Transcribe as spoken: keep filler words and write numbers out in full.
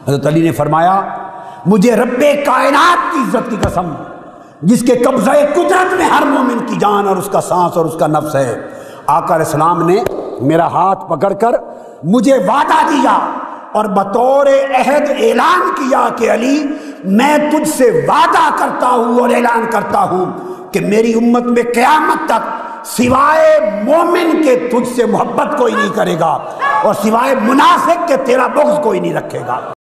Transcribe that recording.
हज़रत अली ने फरमाया, मुझे रब्बे कायनात की इज्जत की कसम, जिसके कब्ज़े कुदरत में हर मोमिन की जान और उसका सांस और उसका नफ्स है, आका इस्लाम ने मेरा हाथ पकड़कर मुझे वादा दिया और बतौर अहद ऐलान किया कि अली, मैं तुझसे वादा करता हूं और ऐलान करता हूं कि मेरी उम्मत में क़यामत तक सिवाय मोमिन के तुझसे मोहब्बत कोई नहीं करेगा और सिवाय मुनाफिक के तेरा बुग़्ज़ कोई नहीं रखेगा।